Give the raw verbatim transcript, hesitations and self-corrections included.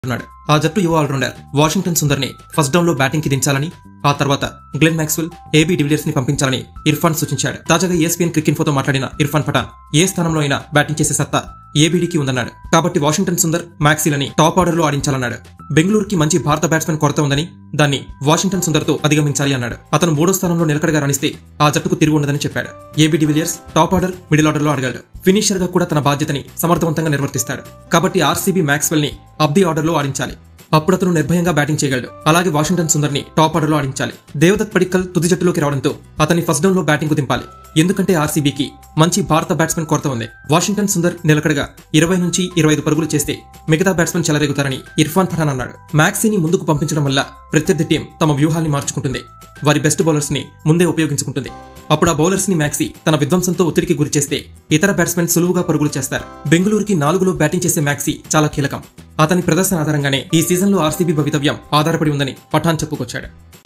ఉన్నాడు. ఆ జట్టు యువ ఆల్రౌండర్ వాషింగ్టన్ సుందర్ ని ఫస్ట్ డౌన్ లో బ్యాటింగ్ కి దించాలని, ఆ తర్వాత గ్లెన్ మ్యాక్స్వెల్, ఏబీ డివిలియర్స్ ని పంపించాలని ఇర్ఫాన్ సూచించాడు. తాజాగా ఈఎస్పీఎన్ క్రిక్ ఇన్ఫోతో మాట్లాడిన ఇర్ఫాన్ పఠాన్ ఏ స్థానంలో అయినా బ్యాటింగ్ చేసే సత్తా ఏబీడీకి ఉందన్నాడు. కాబట్టి వాషింగ్టన్ సుందర్, మ్యాక్సీలని టాప్ ఆర్డర్ లో ఆడించాలన్నాడు. బెంగళూరుకి మంచి భారత బ్యాట్స్మెన్ కొరత ఉందని, దాన్ని వాషింగ్టన్ సుందర్ తో అధిగమించాలి అన్నాడు. అతను మూడో స్థానంలో నిలకడగా రాణిస్తే ఆ జట్టుకు తిరిగి ఉండదని చెప్పాడు. AB de Villiers top order, middle order లో ఆడగలడు. ఫినిషర్ గా కూడా తన బాధ్యతని సమర్థవంతంగా నిర్వర్తిస్తాడు. కాబట్టి ఆర్సీబీ మ్యాక్స్వెల్ ని అప్ ది ఆర్డర్ లో ఆడించాలి. అప్పుడు అతను నిర్భయంగా బ్యాటింగ్ చేయగలడు. అలాగే వాషింగ్టన్ సుందర్ ని టాప్ ఆర్డర్ లో ఆడించాలి. దేవదత్ పడిక్కల్ తుది జట్టులోకి రావడంతో అతన్ని ఫస్ట్ డౌన్ లో బ్యాటింగ్ కు దింపాలి. ఎందుకంటే ఆర్సీబీకి మంచి భారత బ్యాట్స్మెన్ కొరత ఉంది. వాషింగ్టన్ సుందర్ నిలకడగా ఇరవై నుంచి ఇరవై ఐదు పరుగులు చేస్తే మిగతా బ్యాట్స్మెన్ చెలరేగుతారని ఇర్ఫాన్ పఠాన్ అన్నాడు. మ్యాక్సీని ముందుకు పంపించడం వల్ల ప్రత్యర్థి టీం తమ వ్యూహాల్ని మార్చుకుంటుంది. వారి బెస్ట్ బౌలర్స్ ని ముందే ఉపయోగించుకుంటుంది. అప్పుడు ఆ బౌలర్స్ ని మ్యాక్సీ తన విధ్వంసంతో ఒత్తిడికి గురి చేస్తే ఇతర బ్యాట్స్మెన్ సులువుగా పరుగులు చేస్తారు. బెంగళూరుకి నాలుగులో బ్యాటింగ్ చేసే మ్యాక్సీ చాలా కీలకం. అతని ప్రదర్శన ఆధారంగానే ఈ సీజన్ లో ఆర్సీబీ భవితవ్యం ఆధారపడి ఉందని పఠాన్ చెప్పుకొచ్చాడు.